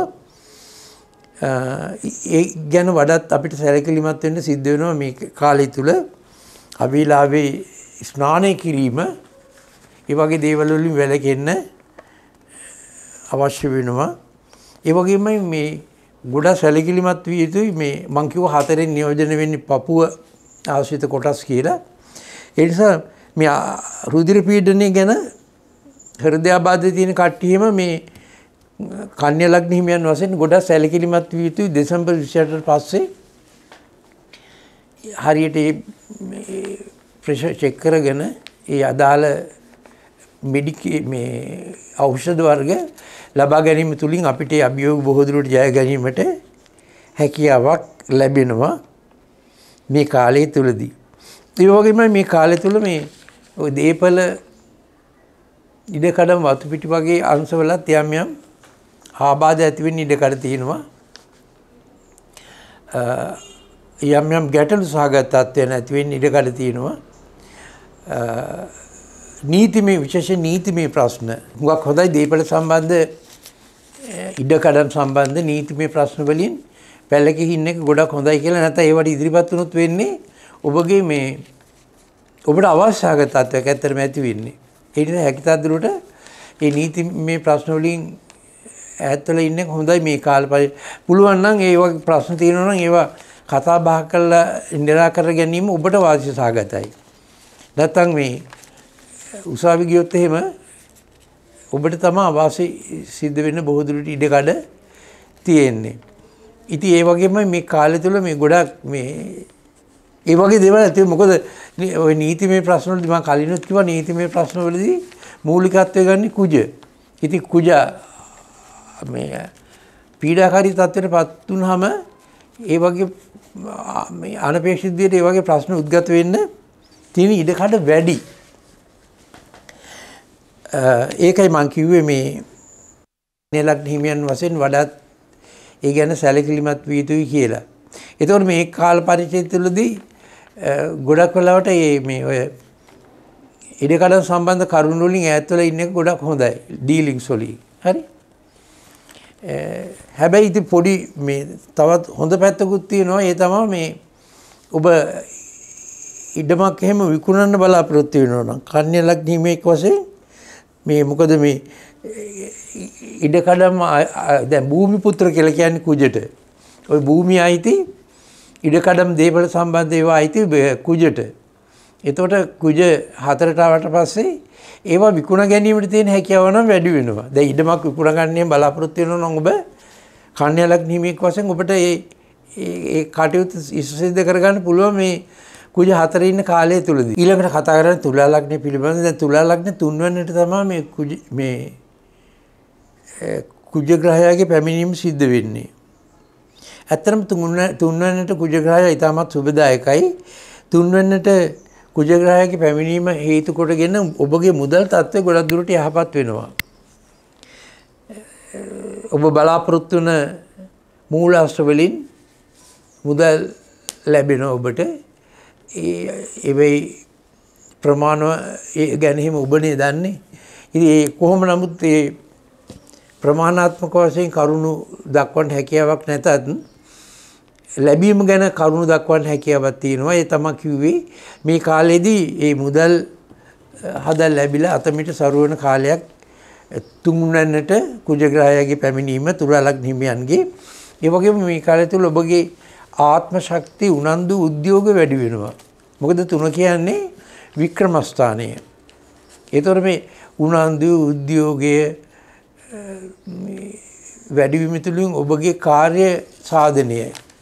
ඒ ගැන වඩාත් අපිට සැලකිලිමත් වෙන්න සිද්ධ වෙනවා මේ කාලය තුල. අවිලාවේ ස්නානය කිරීම ඒ වගේ දේවල් වලින් වැළකෙන්න අවශ්‍ය වෙනවා. ඒ වගේම මේ ගොඩක් සැලකිලිමත් විය යුතුයි මේ මං කිව්ව හතරෙන් නියෝජනය වෙන්නේ පපුව ආශ්‍රිත කොටස් කියලා. ඒ නිසා මේ රුධිර පීඩනය ගැන හෘදයාබාධ තියෙන කට්ටියම මේ කන්‍යා ලග්න හිමියන් වශයෙන් ගොඩක් සැලකිලිමත් විය යුතුයි. දෙසැම්බර් විසිඅටට පස්සේ හරියට මේ ප්‍රෙෂර් චෙක් කරගෙන ඒ අදාළ මෙඩිකේ මේ ඖෂධ වර්ග ලබා ගැනීම තුලින් අපිට අභියෝග බොහෝ දුරට ජය ගැනීමට හැකියාවක් ලැබෙනවා මේ කාලය තුලදී. ඒ වගේම මේ කාලය තුල මේ ඔය දීපල ඉඩකඩම් වතු පිටි වගේ අංශවලත් යම් යම් ආබාධ ඇති වෙන්න ඉඩකඩ තියෙනවා. යම් යම් ගැටලු සහගත තත්ත්වයන් ඇති වෙන්න ඉඩකඩ තියෙනවා. නීතිමය විශේෂ නීතිමය ප්‍රශ්න හුඟක් හොඳයි දීපල සම්බන්ධ ඉඩකඩම් සම්බන්ධ නීතිමය ප්‍රශ්න වලින් පැලකේ ඉන්න එක ගොඩක් හොඳයි කියලා නැත්නම් ඒවට ඉදිරිපත් වුණොත් වෙන්නේ ඔබගේ මේ ඔබට අවශ්‍යතාවක තත්ත්වයක් ඇත්තටම ඇති වෙන්නේ. ඒ නිසා හැකිතාක් දුරට මේ නීතිමය ප්‍රශ්න වලින් ඈත් වෙලා ඉන්න එක හොඳයි මේ කාලේ. පුළුවන් නම් ඒ වගේ ප්‍රශ්න තියෙනවා නම් ඒවා කතා බහ කරලා නිරාකර ගැනීම ඔබට වාසිය සහගතයි. නැත්නම් මේ උසාවි ගියොත් එහෙම ඔබට තමයි අවාසි සිද්ධ වෙන්න බොහෝ දුරට ඉඩකඩ තියෙන්නේ. ඉතින් ඒ වගේම මේ කාලය තුල මේ ගොඩක් මේ ඒ වගේ දේවල් ඇති මොකද ඔය නීතිමය ප්‍රශ්න වලදී මම කලිනුත් කිව්වා නීතිමය ප්‍රශ්න වලදී මූලිකත්වය ගන්න කුජ. ඉතින් කුජ මේ පීඩාකාරී තත්ත්වයටපත් වුනහම ඒ වගේ මේ අනපේක්ෂිත විදිහට ඒ වගේ ප්‍රශ්න උද්ගත වෙන්න තියෙන ඉඩකඩ වැඩි. ඒකයි මම කිව්වේ මේ ලග්න හිමියන් වශයෙන් වඩාත් ඒ ගැන සැලකිලිමත් විය යුතුයි කියලා. ඒතකොට මේ කාල පරිච්ඡේදය තුළදී ගොඩක් වෙලාවට මේ ඔය ඉඩකඩම් සම්බන්ධ කරුණු වලින් ඈත් වෙලා ඉන්න එක ගොඩක් හොඳයි ඩීලින්ග්ස් වලින්. හරි. හැබැයි ඉතින් පොඩි මේ තවත් හොඳ පැත්තකුත් තියෙනවා. ඒ තමයි මේ ඔබ ඉඩමක් එහෙම විකුණන්න බලාපොරොත්තු වෙනවා නම් කන්‍යා ලග්න හිමියෙක් වශයෙන් මේ මොකද මේ ඉඩකඩම් දැන් භූමි පුත්‍ර කියලා කියන්නේ කුජට. ওই භූමිය අයිති ඉඩකඩම් දේපල සම්බන්ධ ඒවා අයිති කුජට. එතකොට කුජ හතරට ආවට පස්සේ ඒවා විකුණ ගැනීමට තියෙන හැකියාව නම් වැඩි වෙනවා. දැන් ඉඩමක් විකුණ ගන්න බලාපොරොත්තු වෙනවා නම් ඔබ කන්‍යා ලග්න හිමියෙක් වශයෙන් ඔබට ඒ ඒ කටයුතු ඉස්සෙල්ද කරගන්න පුළුවන් මේ කුජ හතරේ ඉන්න කාලය තුලදී. ඊළඟට කතා කරන්නේ තුලා ලග්නේ පිළිබඳව. දැන් තුලා ලග්නේ තුන්වැන්නට තමයි මේ කුජ මේ කුජ ග්‍රහයාගේ පැමිණීම සිද්ධ වෙන්නේ. ඇත්තටම තුන්වැන්නට කුජ ග්‍රහය ඉතාමත් සුබදායකයි. තුන්වැන්නට කුජ ග්‍රහයාගේ පැමිණීම හේතු කොටගෙන ඔබගේ මුදල් තත්ත්වය ගොඩක් දුරට යහපත් වෙනවා. ඔබ බලාපොරොත්තු වන මූලාශ්‍ර වලින් මුදල් ලැබෙනවා ඔබට. ඒ ඒවයි ප්‍රමාණව ඒ ගැන හිම ඔබනේ දන්නේ. ඉතින් ඒ කොහොම නමුත් ඒ ප්‍රමාණාත්මක වශයෙන් කරුණු දක්වන්න හැකියාවක් නැතත් ලැබීම ගැන කරුණු දක්වන්න හැකියාවක් තියෙනවා. ඒ තමයි කිව්වේ මේ කාලෙදී මේ මුදල් හදා ලැබිලා අතමිට සරුවන කාලයක් තුන්වැන්නට කුජ ග්‍රහයාගේ පැමිණීම තුලා ලග්න හිමියන්ගේ. ඒ වගේම මේ කාලය තුල ඔබගේ ආත්ම ශක්තිය උනන්දු උද්‍යෝග වැඩි වෙනවා. මොකද තුන කියන්නේ වික්‍රමස්ථානය. ඒතර මේ උනන්දු උද්‍යෝගයේ වැඩි වීම තුළින් ඔබගේ කාර්ය සාධනය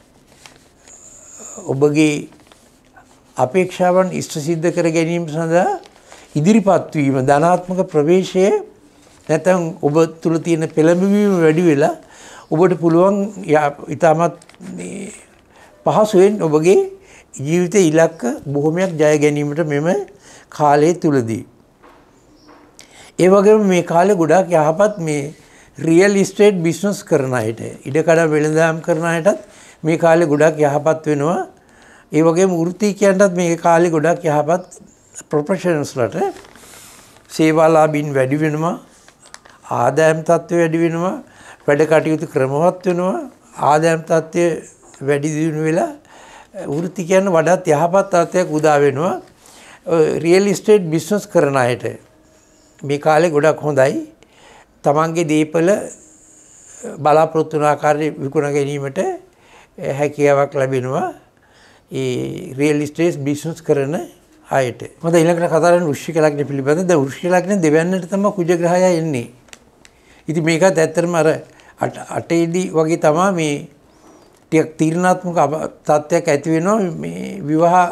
ඔබගේ අපේක්ෂාවන් ඉෂ්ට සිද්ධ කර ගැනීම සඳහා ඉදිරිපත් වීම ධනාත්මක ප්‍රවේශය නැත්නම් ඔබ තුල තියෙන පෙළඹවීම වැඩි වෙලා ඔබට පුළුවන් ඉතාමත් පහසුවෙන් ඔබගේ ජීවිතයේ ඉලක්ක බොහොමයක් ජය ගැනීමට මෙම කාලය තුලදී. ඒ වගේම මේ කාලේ ගොඩාක් යහපත් මේ රියල් ඉස්ටේට් බිස්නස් කරන අයට ඉඩකඩ වෙළඳාම් කරන අයටත් මේ කාලේ ගොඩාක් යහපත් වෙනවා. ඒ වගේම වෘත්තිකයන්ටත් මේ කාලේ ගොඩාක් යහපත් ප්‍රොෆෙෂනල්ස්ලට සේවාලාභීන් වැඩි වෙනවා. ආදායම් තත්ත්වය වැඩි වෙනවා. වැඩ කටයුතු ක්‍රමවත් වෙනවා. ආදායම් තත්ත්වය වැඩි දියුණු වෙලා වෘත්තිකයන් වඩාත් යහපත් තත්ත්වයක් උදා වෙනවා. රියල් ඉස්ටේට් බිස්නස් කරන අයට මේ කාලේ ගොඩක් හොඳයි. තමන්ගේ දීපල බලාපොරොත්තු වන ආකාරයට විකුණ ගැනීමට හැකියාවක් ලැබෙනවා. ඒ රියල් ඉස්ටේට් බිස්නස් කරන අයට. හොඳයි ඊළඟට කතා කරන්නේ වෘශ්චික ලග්න පිළිබඳව. දැන් වෘශ්චික ලග්න දෙවැන්නට තමයි කුජ ග්‍රහය එන්නේ. ඉතින් මේකත් ඇත්තටම අර අටේදී වගේ තමයි මේ ටිකක් තීරණාත්මක තත්ත්වයක් ඇති වෙනවා මේ විවාහ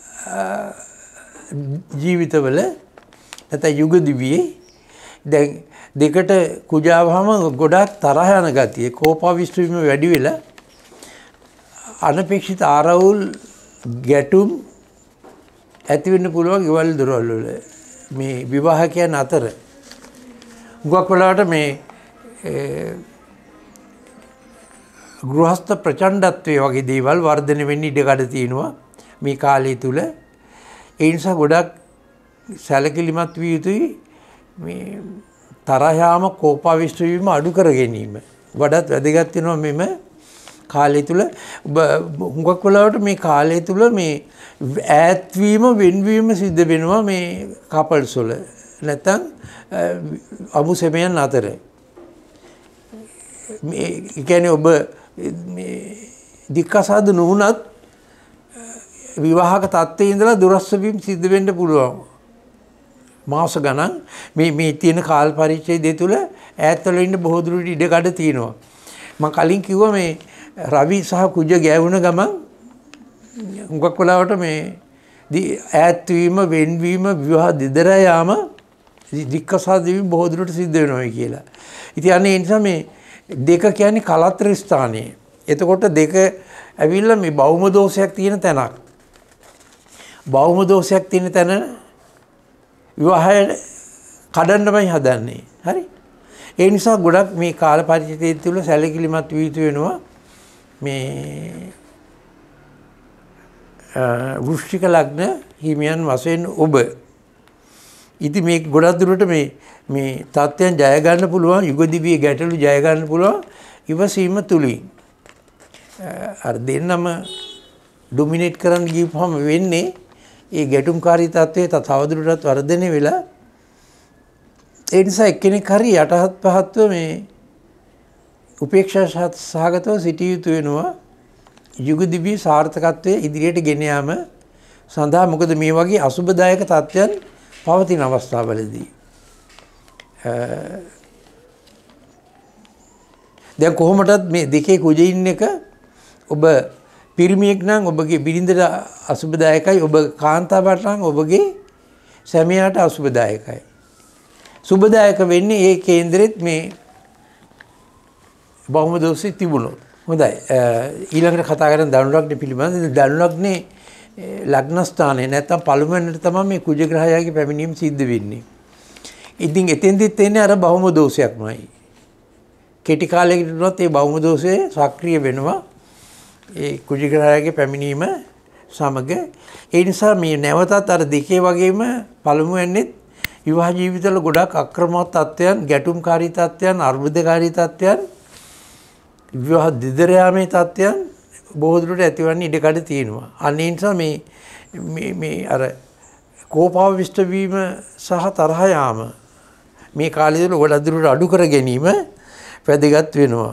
ජීවිතවල නැත්නම් යුග දිවියේ. දැන් දෙකට කුජාවහම ගොඩාක් තරහ යන ගතිය කෝපාවිෂ්ඨ වීම වැඩි වෙලා අනපේක්ෂිත ආරවුල් ගැටුම් ඇති වෙන්න පුළුවන් ගෙවල් දොරවල් වල මේ විවාහකයන් අතර. ගොඩක් වෙලාවට මේ ගෘහස්ත ප්‍රචණ්ඩත්වයේ වගේ දේවල් වර්ධනය වෙන්න ඉඩකඩ තියෙනවා මේ කාලය තුල. ඒ නිසා ගොඩක් සැලකිලිමත් විය යුතුයි මේ තරහ යාම කෝපාවිෂ්ඨ වීම අඩු කර ගැනීම. වඩාත් වැදගත් වෙනවා මෙම කාලය තුල. හුඟක් වෙලාවට මේ කාලය තුල මේ ඈත්වීම වෙන්වීම සිද්ධ වෙනවා මේ කපල්ස් වල නැත්නම් අමු සෙමයන් අතර. මේ කියන්නේ ඔබ මේ දික්කසාද නොවුනත් විවාහක තත්ත්වයේ ඉඳලා දුරස්ස වීම සිද්ධ වෙන්න පුළුවන්. මාස ගණන් මේ මේ තියෙන කාල පරිච්ඡේදය තුල ඈත්වල ඉන්න බොහෝ දුරට ඉඩ කඩ තියෙනවා. මම කලින් කිව්වා මේ රවි සහ කුජ ගෑවුන ගමන් හුඟක් වෙලාවට මේ ඈත් වීම වෙන්වීම විවාහ දෙදර යාම දික්කසාද වීම බොහෝ දුරට සිද්ධ වෙනවා කියලා. ඉතින් අනේ ඒ නිසා මේ දෙක කියන්නේ කලත්‍ර ස්ථානයේ. එතකොට දෙක ඇවිල්ලා මේ බෞම දෝෂයක් තියෙන තැනක්. බෞම දෝෂයක් තියෙන තැන විවාහය කඩන්නමයි හදන්නේ. හරි? ඒ නිසා ගොඩක් මේ කාල පරිච්ඡේදය තුළ සැලකිලිමත් විය යුතු වෙනවා. මේ වෘශ්චික ලග්න හිමියන් වශයෙන් ඔබ. ඉතින් මේ ගොඩක් දුරට මේ මේ තත්ත්වයන් ජය ගන්න පුළුවන් යුග දිවියේ ගැටලු ජය ගන්න පුළුවන් ඉවසීම තුලින්. අර දෙන්නම ඩොමිනේට් කරන්න ගියපුවම වෙන්නේ ඒ ගැටුම්කාරී තත්ත්වයේ තවදුරටත් වර්ධනය වෙලා ඒ නිසා එක්කෙනෙක් හරි යටහත් පහත්ව මේ උපේක්ෂා සහගතව සිටිය යුතු වෙනවා යුග දිවියේ සාර්ථකත්වයේ ඉදිරියට ගෙන යාම සඳහා. මොකද මේ වගේ අසුබදායක තත්ත්වයන් පවතින අවස්ථාවලදී දැන් කොහොමදත් මේ දෙකේ කුජින් එක ඔබ පිරිමියෙක් නම් ඔබගේ බිරිඳට අසුබදායකයි, ඔබ කාන්තාවට නම් ඔබගේ සැමියාට අසුබදායකයි. සුබදායක වෙන්නේ ඒ කේන්දරෙත් මේ බහුම දෝෂي තිබුණොත්. හොඳයි. ඊළඟට කතා කරන ධනු ලග්න පිළිබඳ ධනු ලග්නේ ලග්න ස්ථානයේ නැත්තම් පළමුවෙනිට තමයි මේ කුජ ග්‍රහයාගේ පැමිණීම සිද්ධ වෙන්නේ. ඉතින් එතෙන්දිත් එන්නේ අර බහුම දෝෂයක්මයි. කෙටි කාලයකට උනොත් ඒ බහුම දෝෂය සක්‍රිය වෙනවා. ඒ කුජ ග්‍රහයාගේ පැමිණීම සමග. ඒ නිසා මේ නැවතත් අර දෙකේ වගේම පළමුවෙනිත් විවාහ ජීවිතවල ගොඩක් අක්‍රමවත් තත්ත්වයන්, ගැටුම්කාරී තත්ත්වයන්, අර්බුදකාරී තත්ත්වයන්, විවාහ දෙදර යාමේ තත්ත්වයන් බොහෝ දුරට ඇතිවන්නේ ඉඩකඩ තියෙනවා. අන්න ඒ නිසා මේ මේ මේ අර කෝපාවිෂ්ඨ වීම සහ තරහ යාම මේ කාලය තුළ ගොඩක් දුරට අඩු කර ගැනීම වැදගත් වෙනවා.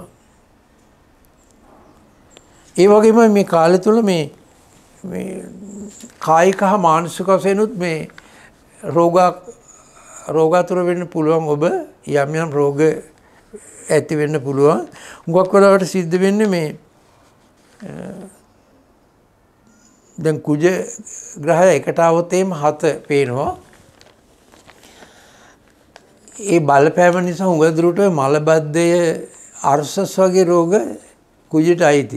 ඒ වගේම මේ කාලය තුළ මේ මේ කායික හා මානසික වශයෙන්ුත් මේ රෝග රෝගාතුර වෙන්න පුළුවන්. ඔබ යම් යම් රෝග ඇති වෙන්න පුළුවන්. හුඟක් වෙලාවට සිද්ධ වෙන්නේ මේ දැන් කුජ ග්‍රහය එකට આવොත් එම හත පේනවා. ඒ බලපෑම නිසා හුඟ දුරට මලබද්ධය, අර්ශස් වගේ රෝග කුජට අයිති.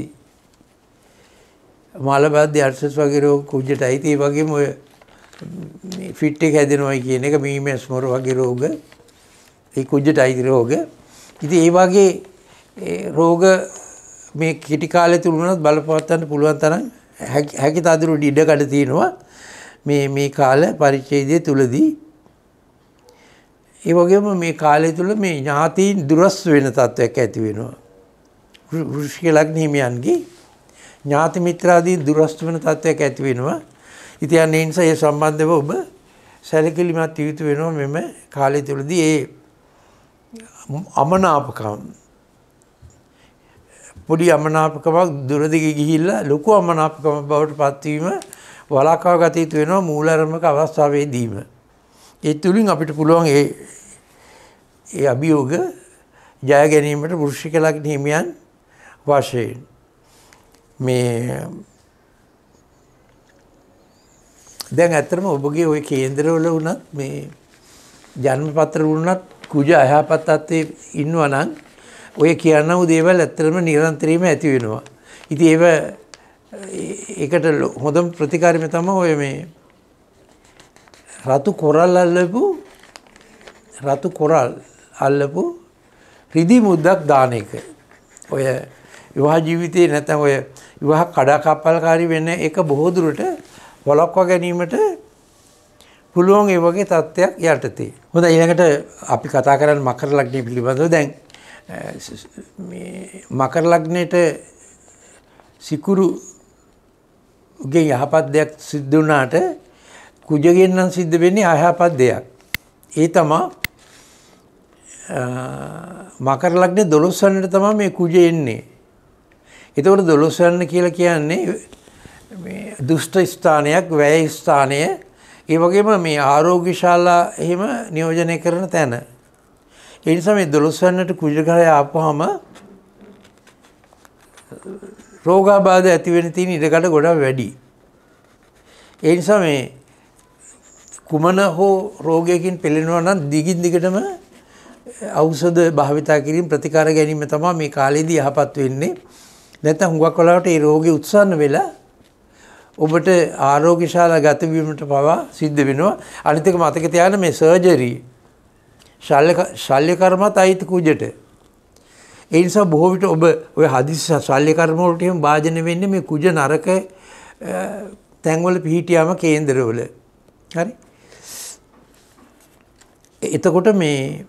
මලබද්ධය, අර්ශස් වගේ රෝග කුජට අයිති. ඒ වගේම ඔය ෆිට් එක හැදෙනවා කියන එක, මීමැස් මොර වගේ රෝග ඒ කුජට අයිති රෝග. ඉතින් ඒ වගේ රෝග මේ කෙටි කාලය තුල උනත් බලපවත්වන්න පුළුවන් තරම් හැකි තදුරු ඉඩකඩ තියෙනවා මේ මේ කාල පරිච්ඡේදය තුලදී. ඒ වගේම මේ කාලය තුල මේ ඥාතීන් දුරස් වෙන තත්වයක් ඇති වෙනවා. වෘශ්චික ලග්න හිමියන්ගේ ඥාති මිත්‍රාදී දුරස් වෙන තත්වයක් ඇති වෙනවා. ඉතින් ඒ නිසා ඒ සම්බන්ධව ඔබ සැලකිලිමත් යුතු වෙනවා මෙම කාලය තුලදී. ඒ අමනාපකම්, පොඩි අමනාපකමක් දුරදිග ගිහිල්ලා ලොකු අමනාපකමක් බවට පත්වීම වළක්වා ගත යුතු වෙනවා මූලාරම්භක අවස්ථාවේදීම. ඒ තුලින් අපිට පුළුවන් ඒ ඒ අභියෝග ජය ගැනීමට වෘශ්චික ලග්න හිමියන් වශයෙන් මේ දැන් ඇත්තටම ඔබගේ ওই කේන්දරවල වුණත් මේ ජන්මපත්‍ර වුණත් කුජ අයහපත් තත්ත්වයේ ඉන්නවා නම් ඔය කියන වූ දේවල් ඇත්තටම නිරන්තරයෙන්ම ඇති වෙනවා. ඉතින් ඒව ඒකට හොඳම ප්‍රතිකාරය තමයි ඔය මේ රතු කොරල් අල්ලපු රතු කොරල් අල්ලපු රිදි මුද්දක් දාන එක. ඔය විවාහ ජීවිතේ නැත්නම් ඔය විවාහ කඩාකප්පල්කාරී වෙන එක බොහෝ දුරට වළක්වා ගැනීමට පුළුවන් ඒ වගේ තත්ත්වයක් යටතේ. හොඳයි ඊළඟට අපි කතා කරන්නේ මකර ලග්නය පිළිබඳව. දැන් මේ මකර ලග්නයේට සිකුරු ගේ යහපත් දෙයක් සිද්ධ වුණාට කුජගෙන් නම් සිද්ධ වෙන්නේ අයහපත් දෙයක්. ඒ තමයි මකර ලග්නේ දොළොස් වෙනිට තමයි මේ කුජ එන්නේ. ඒතකොට දොළොස් වෙනි කියලා කියන්නේ මේ දුෂ්ට ස්ථානයක්, වැය ස්ථානය, ඒ වගේම මේ ආරෝග්‍යශාලා එහෙම නියෝජනය කරන තැන. ඒ නිසා මේ දොළොස් වෙනිට කුජ ග්‍රහය ආපුවාම රෝගාබාධ ඇති වෙන්න තියෙන ඉඩකඩ ගොඩක් වැඩි. ඒ නිසා මේ කුමන හෝ රෝගයකින් පෙළෙනවා නම් දිගින් දිගටම ඖෂධ භාවිතා කිරීම ප්‍රතිකාර ගැනීම තමයි මේ කාලේදී යහපත් වෙන්නේ. නැත්නම් හුඟක් වෙලාවට ඒ රෝගේ උත්සන්න වෙලා ඔබට ආරෝග්‍යශාලා ගත වීමට පවා සිද්ධ වෙනවා. අනිත් එක මතක තියාගන්න මේ සර්ජරි ශල්‍ය ශල්‍ය කර්මත් අයිති කුජට. ඒ නිසා බොහෝ විට ඔබ ඔය හදිසි ශල්‍ය කර්ම වලට එහෙම භාජනය වෙන්නේ මේ කුජ නරක තැන්වල පිහිටියාම කේන්දරවල. හරි. එතකොට මේ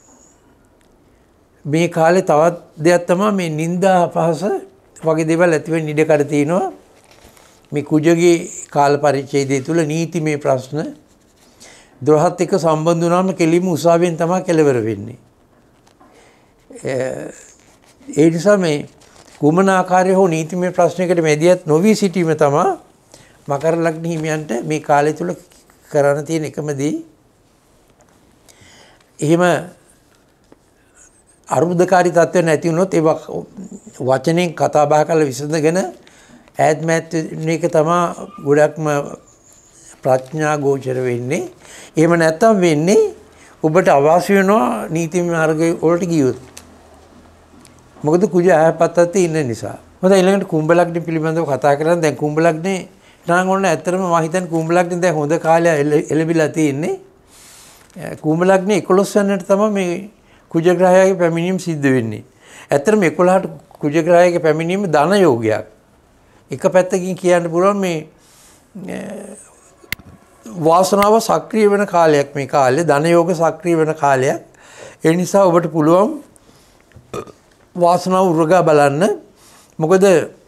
මේ කාලේ තවත් දෙයක් තමයි මේ නිന്ദා අපහාස වගේ දේවල් ඇති වෙන්න ඉඩ කඩ තියෙනවා. මේ කුජගේ කාල පරිච්ඡේදය තුල නීතිමය ප්‍රශ්න දොරහත් එක්ක සම්බන්ධ වුණාම කෙලින්ම උසාවියෙන් තමයි කෙලවර වෙන්නේ. ඒ නිසා මේ කුමන ආකාරයේ හෝ නීතිමය ප්‍රශ්නයකට මැදිහත් නොවී සිටීම තමයි මකර ලග්න හිමියන්ට මේ කාලය තුල කරන්න තියෙන එකම දේ. එහෙම අරුබුදකාරී තත්ත්ව නැති වුණොත් ඒ වචනෙන් කතා බහ කරලා විසඳගෙන ඈත් මෑත් වෙන එක තමයි ගොඩක්ම ප්‍රඥා ගෝචර වෙන්නේ. එහෙම නැත්තම් වෙන්නේ ඔබට අවාසි වෙනවා නීතිමය මාර්ගය වලට ගියොත්. මොකද කුජ අයහපත් ඉන්න නිසා. හොඳයි ඊළඟට කුම්භ ලග්න පිළිබඳව කතා කරලා දැන් කුම්භ ලග්නේ නම් ඕන ඇත්තටම මම හිතන්නේ කුම්භ ලග්නේ දැන් හොඳ කාලය එළබිලා තියෙන්නේ. කුම්භ ලග්නේ එකොළොස් වෙනිට තමයි මේ කුජ ග්‍රහයාගේ පැමිණීම සිද්ධ වෙන්නේ. ඇත්තටම එකොළහට කුජ ග්‍රහයාගේ පැමිණීම ධන යෝගයක්. එක පැත්තකින් කියන්න පුළුවන් මේ වාසනාව සක්‍රිය වෙන කාලයක් මේ කාලේ ධන යෝග සක්‍රිය වෙන කාලයක්. ඒ නිසා ඔබට පුළුවන් වාසනාව උරගා බලන්න. මොකද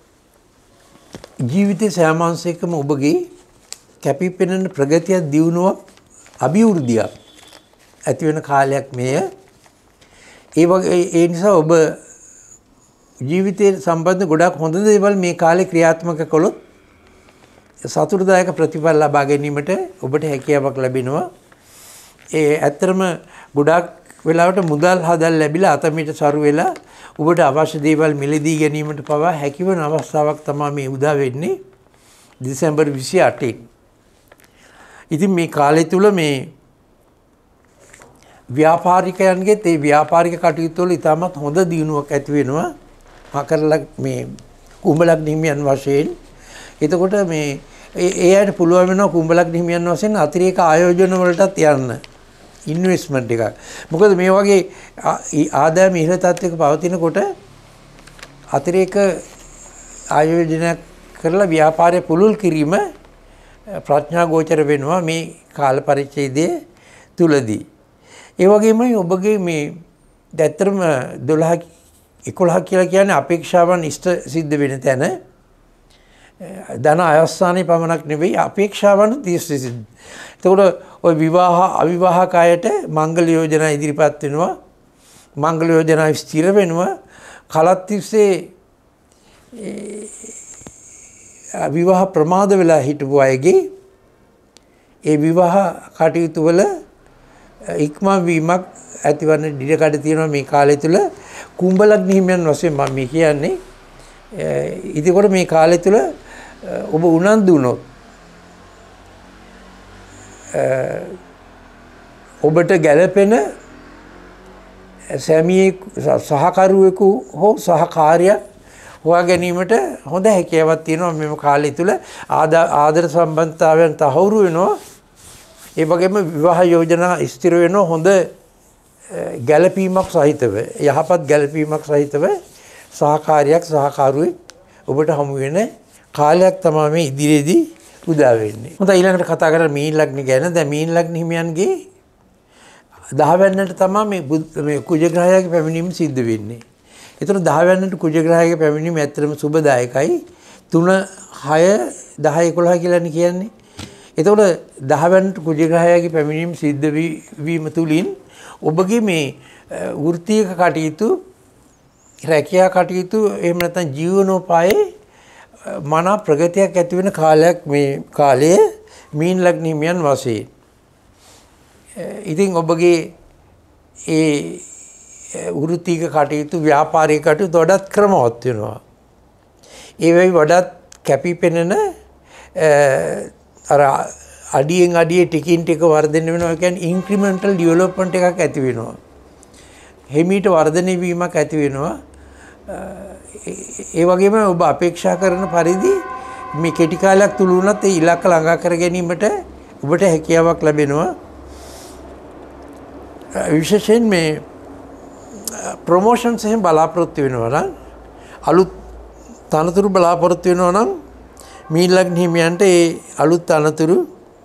ජීවිතේ සෑම අංශයකම ඔබගේ කැපිපෙනෙන ප්‍රගතියක් දියුණුවක් අභිවෘද්ධියක් ඇති වෙන කාලයක් මේය. ඒ වගේ ඒ නිසා ඔබ ජීවිතේ සම්බන්ධ ගොඩක් හොඳ දේවල් මේ කාලේ ක්‍රියාත්මක කළොත් සතුටුදායක ප්‍රතිඵල ලබා ගැනීමට ඔබට හැකියාවක් ලැබෙනවා. ඒ ඇත්තටම ගොඩක් වෙලාවට මුදල් හදල් ලැබිලා අතමිට සරු වෙලා ඔබට අවශ්‍ය දේවල් මිලදී ගැනීමට පවා හැකිවන අවස්ථාවක් තමයි මේ උදා වෙන්නේ දෙසැම්බර් විසි අටෙන්. ඉතින් මේ කාලය තුල මේ ව්‍යාපාරිකයන්ගෙත් ඒ ව්‍යාපාරික කටයුතු වල ඉතාමත් හොඳ දියුණුවක් ඇති වෙනවා. මකර මේ කුම්භ ලග්න හිමියන් වශයෙන්. එතකොට මේ ඒ අයට පුළුවන් වෙනවා කුම්භ ලග්න හිමියන් වශයෙන් අතිරේක ආයෝජන වලටත් යන්න. ඉන්වෙස්ට්මන්ට් එකක්. මොකද මේ වගේ ආදායම ඉහළ තත්ත්වයක පවතිනකොට අතිරේක ආයෝජනයක් කරලා ව්‍යාපාරය පුළුල් කිරීම ප්‍රඥා ගෝචර වෙනවා මේ කාල පරිච්ඡේදයේ තුලදී. ඒ වගේම ඔබගේ මේ ඇත්තටම දොළහ එකොළහ කියලා කියන්නේ අපේක්ෂාවන් ඉෂ්ට සිද්ධ වෙන තැන. ධන අයස්ථානයේ පමණක් නෙවෙයි අපේක්ෂාවන් තීස්ස සිද්ධ. එතකොට ওই විවාහ අවිවාහක අයට මංගල යෝජනා ඉදිරිපත් වෙනවා. මංගල යෝජනා ස්ථිර වෙනවා. කලත් තිස්සේ විවාහ ප්‍රමාද වෙලා හිටපු අයගේ ඒ විවාහ කටයුතු වල ඉක්මන් වීමක් ඇතිවන්න ඉඩකඩ තියෙනවා මේ කාලය තුල කුම්භ ලග්න හිමියන් වශයෙන් මම මේ කියන්නේ. ඉතින් මේ කාලය තුල ඔබ උනන්දු වුණොත් ඔබට ගැළපෙන සැමියෙක් සහකරුවෙකු හෝ සහකාරියක් හොයා ගැනීමට හොඳ හැකියාවක් තියෙනවා මෙම කාලය තුල ආදර සම්බන්ධතාවයන් තහවුරු වෙනවා. ඒ වගේම විවාහ යෝජනා ස්ථිර වෙනවා හොඳ ගැළපීමක් සහිතව යහපත් ගැළපීමක් සහිතව සහකාරියක් සහකරුවෙක් ඔබට හමු වෙන කාලයක් තමයි මේ ඉදිරියේදී උදා වෙන්නේ. හොඳයි ඊළඟට කතා කරලා මීන ලග්න ගැන. දැන් මීන ලග්න හිමියන්ගේ දහ වෙනිදාට තමයි මේ මේ කුජ ග්‍රහයාගේ පැමිණීම සිද්ධ වෙන්නේ. ඒතර දහ වෙනිදාට කුජ ග්‍රහයාගේ පැමිණීම ඇත්තටම සුබදායකයි. තුන හය දහ එකොළහ කියලානේ කියන්නේ. ඒතකොට දහ වෙනිදාට කුජ ග්‍රහයාගේ පැමිණීම සිද්ධ වීම තුලින් ඔබගේ මේ වෘත්තීය කටයුතු රැකියා කටයුතු එහෙම නැත්නම් ජීවනෝපායේ මනා ප්‍රගතියක් ඇති වෙන කාලයක් මේ කාලයේ මීන ලග්න හිමියන් වශයෙන්. ඉතින් ඔබගේ ඒ වෘත්තීය කටයුතු ව්‍යාපාරික කටයුතු වඩාත් ක්‍රමවත් වෙනවා. ඒ වෙයි වඩාත් කැපිපෙනෙන අර අඩියෙන් අඩිය ටිකින් ටික වර්ධනය වෙනවා. ඒ කියන්නේ ඉන්ක්‍රිමෙන්ටල් ඩෙවලොප්මන්ට් එකක් ඇති වෙනවා. හිමීට වර්ධනය වීමක් ඇති වෙනවා. ඒ වගේම ඔබ අපේක්ෂා කරන පරිදි මේ කෙටි කාලයක් තුල වුණත් ඒ ඉලක්ක ළඟා කර ගැනීමට ඔබට හැකියාවක් ලැබෙනවා. විශේෂයෙන් මේ ප්‍රොමෝෂන්ස් එහෙම බලාපොරොත්තු වෙනවා නම් අලුත් තනතුරු බලාපොරොත්තු වෙනවා නම් මීන ලග්න හිමියන්ට ඒ අලුත් තනතුරු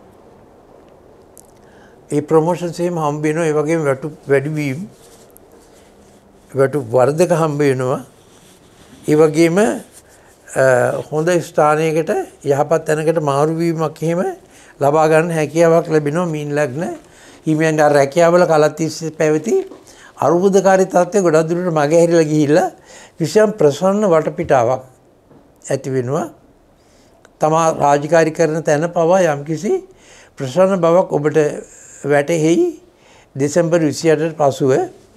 ඒ ප්‍රොමෝෂන්ස් එහෙම හම්බ වෙනවා. ඒ වගේම වැටු වැඩි වීම වැටු වර්ධක හම්බ වෙනවා. ඒ වගේම හොඳ ස්ථානයකට යහපත් තැනකට මාරු වීමක් එහෙම ලබා ගන්න හැකියාවක් ලැබෙනවා මීන ලග්න හිමියන්. අර රැකියාවල කලත් තිස්සේ පැවති අරුබුදකාරී තත්ත්වය ගොඩක් දුරට මගේ හැරිලා ගිහිල්ලා කිසියම් ප්‍රසන්න වටපිටාවක් ඇති වෙනවා. තමා රාජකාරී කරන තැන පවා යම්කිසි ප්‍රසන්න බවක් ඔබට වැටහෙයි. දෙසැම්බර් විසිඅටට පසුව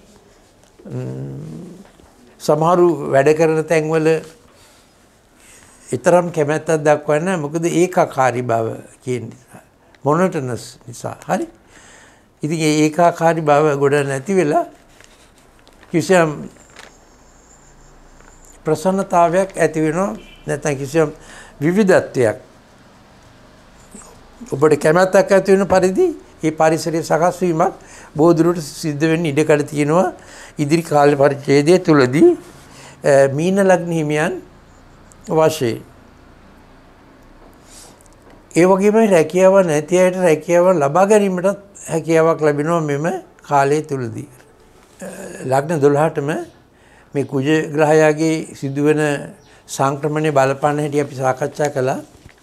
සමහරු වැඩ කරන තැන්වල ඊතරම් කැමැත්තක් දක්වන්නේ නැහැ. මොකද ඒකාකාරී බව කියන නිසා මොනොටනස් නිසා. හරි. ඉතින් ඒ ඒකාකාරී බව ගොඩ නැති වෙලා කිසියම් ප්‍රසන්නතාවයක් ඇති වෙනවා. නැත්නම් කිසියම් විවිධත්වයක් ඔබට කැමැත්තක් ඇති වෙන පරිදි මේ පරිසරයේ සකස් වීමක් බොහෝ දුරට සිද්ධ වෙන්න ඉඩකඩ තියෙනවා. ඉදිරි කාල පරිච්ඡේදය තුලදී මීන ලග්න හිමියන් වශයෙන් ඒ වගේම රැකියාව නැති අයට රැකියාව ලබා ගැනීමට හැකියාවක් ලැබෙනවා මෙම කාලය තුලදී. ලග්න දොළහටම මේ කුජ ග්‍රහයාගේ සිදුවෙන සංක්‍රමණය බලපාන හැටි අපි සාකච්ඡා කළා.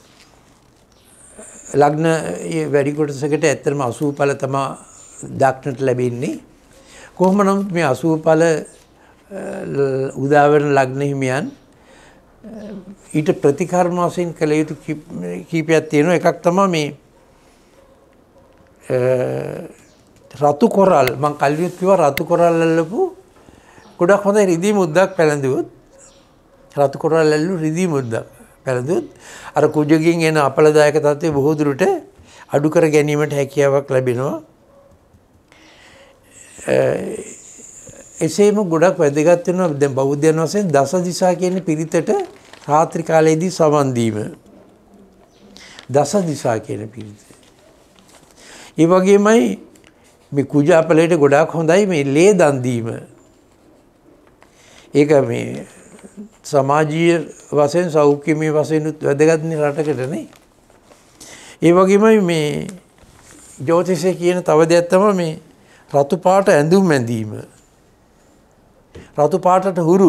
ලග්න වැඩි කොටසකට ඇත්තටම අසූ ඵල තමයි දක්නට ලැබෙන්නේ. කොහොම නමුත් මේ අසූ ඵල උදා වෙන ලග්න හිමියන් ඊට ප්‍රතිකර්ම වශයෙන් කළ යුතු කීපයක් තියෙනවා. එකක් තමයි මේ රතු කොරල්. මම කලින් කිව්වා රතු කොරල් අල්ලපු ගොඩක් හොඳ රිදී මුද්දක් පැලඳුවොත් රතු කොරල් අල්ලු රිදී මුද්දක් පැලඳුවොත් අර කුජගෙන් එන අපලදායක තත්ත්වය බොහෝ දුරට අඩු කර ගැනීමට හැකියාවක් ලැබෙනවා. එසේම ගොඩක් වැදගත් වෙනවා. දැන් බෞද්ධයන් වශයෙන් දස දිසා කියන පිරිතට රාත්‍රී කාලයේදී සමන් දීම. දස දිසා කියන පිරිත. ඒ වගේමයි මේ කුජ අපලයට ගොඩාක් හොඳයි මේ ලේ දන් දීම. ඒක මේ සමාජීය වශයෙන් සෞඛ්‍යමය වශයෙන් වැදගත් නේ රටකට නේ. ඒ වගේමයි මේ ජ්‍යොතිෂය කියන තව දෙයක් තමයි මේ රතු පාට ඇඳුම් ඇඳීම. රතු පාටට හුරු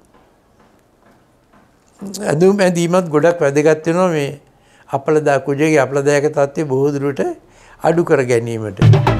ඇඳුම් ඇඳීමත් ගොඩක් වැදගත් වෙනවා මේ අපලදා කුජගේ අපලදායක තත්ත්වය බොහෝ දුරට අඩු කර ගැනීමට.